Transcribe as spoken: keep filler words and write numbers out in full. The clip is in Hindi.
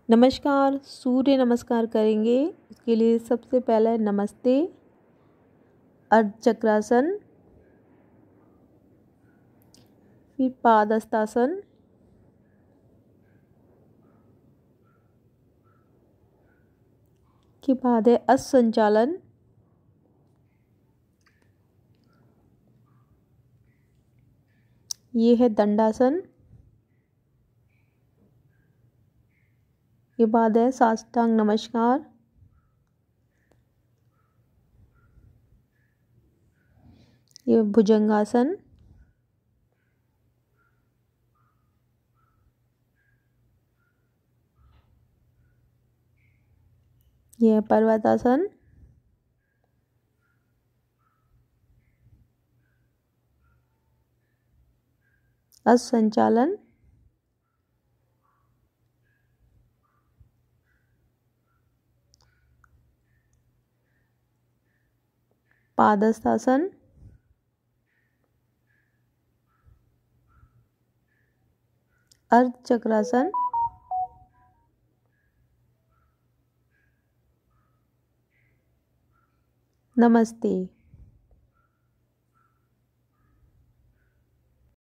नमस्कार। सूर्य नमस्कार करेंगे। उसके लिए सबसे पहला है नमस्ते, अर्ध चक्रासन, फिर पादहस्तासन, के बाद है अश्व संचालन, ये है दंडासन, के बाद है साष्टांग नमस्कार, ये भुजंगासन, ये है पर्वतासन, अश्व संचालन, पादहस्तासन, अर्ध चक्रासन, नमस्ते।